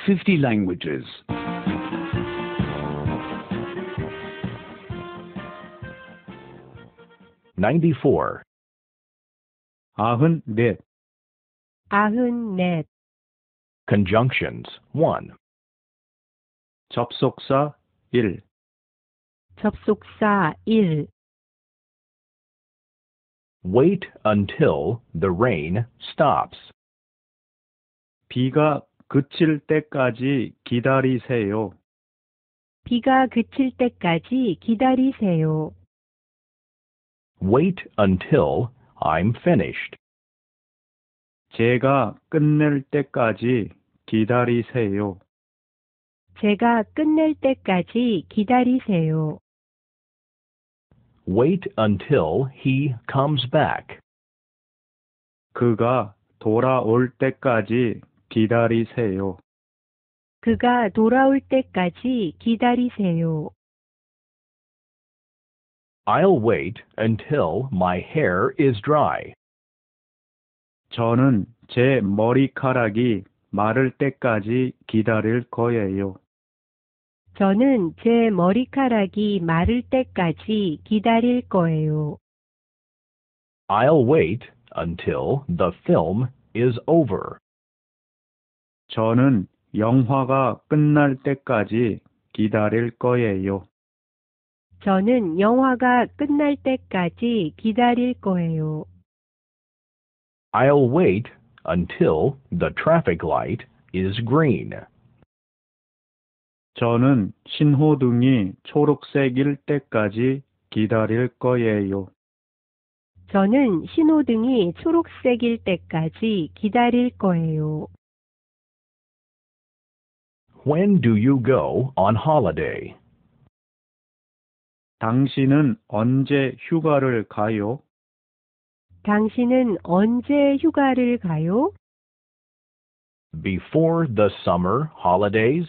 50 languages. 94. 94. 94. Conjunctions 1. 접속사 1. 접속사 1. Wait until the rain stops. 비가 그칠 때까지 기다리세요. 비가 그칠 때까지 기다리세요. Wait until I'm finished. 제가 끝낼 때까지 기다리세요. 제가 끝낼 때까지 기다리세요. Wait until he comes back. 그가 돌아올 때까지 기다리세요. 그가 돌아올 때까지 기다리세요. I'll wait until my hair is dry. 저는 제 머리카락이 마를 때까지 기다릴 거예요. 저는 제 머리카락이 마를 때까지 기다릴 거예요. I'll wait until the film is over. 저는 영화가 끝날 때까지 기다릴 거예요. 저는 영화가 끝날 때까지 기다릴 거예요. I'll wait until the traffic light is green. 저는 신호등이 초록색일 때까지 기다릴 거예요. 저는 신호등이 초록색일 때까지 기다릴 거예요. When do you go on holiday? 당신은 언제 휴가를 가요? 당신은 언제 휴가를 가요? Before the summer holidays?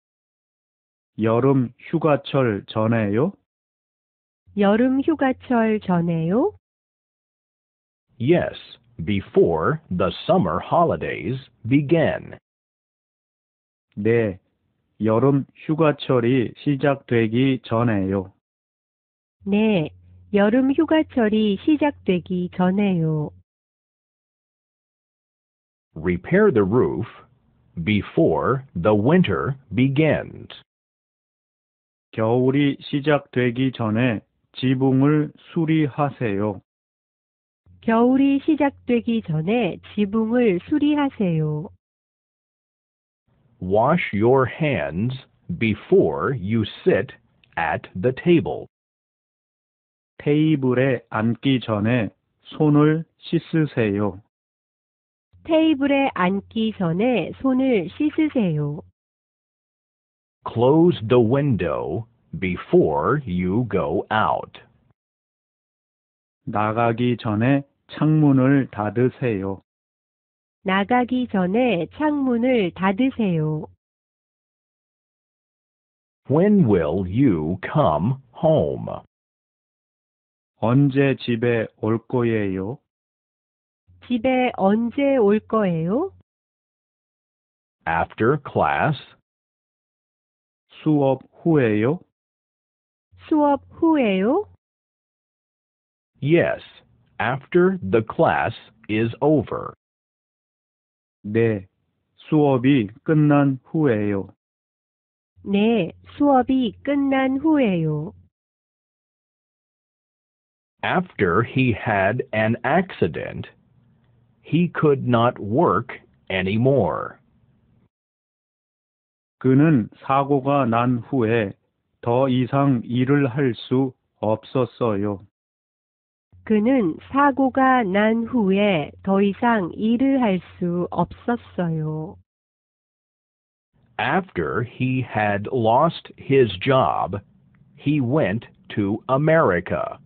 여름 휴가철 전에요? 여름 휴가철 전에요? Yes, before the summer holidays begin. 네, 여름 휴가철이 시작되기 전에요. 네, 여름 휴가철이 시작되기 전에요. Repair the roof before the winter begins. 겨울이 시작되기 전에 지붕을 수리하세요. 겨울이 시작되기 전에 지붕을 수리하세요. Wash your hands before you sit at the table. 테이블에 앉기 전에 손을 씻으세요. 테이블에 앉기 전에 손을 씻으세요. Close the window before you go out. 나가기 전에 창문을 닫으세요. 나가기 전에 창문을 닫으세요. When will you come home? 언제 집에 올 거예요? 집에 언제 올 거예요? After class? 수업 후에요? 수업 후에요? Yes, after the class is over. 네, 수업이 끝난 후에요. 네, 수업이 끝난 후에요. After he had an accident, he could not work anymore. 그는 사고가 난 후에 더 이상 일을 할 수 없었어요. 그는 사고가 난 후에 더 이상 일을 할 수 없었어요. After he had lost his job, he went to America.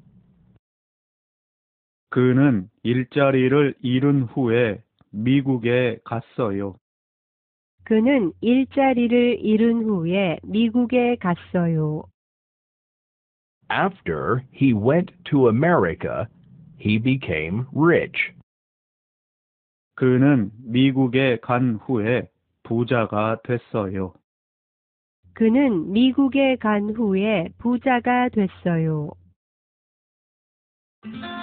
그는 일자리를 잃은 후에 미국에 갔어요. 그는 일자리를 잃은 후에 미국에 갔어요. After he went to America, he became rich. 그는 미국에 간 후에 부자가 됐어요. 그는 미국에 간 후에 부자가 됐어요.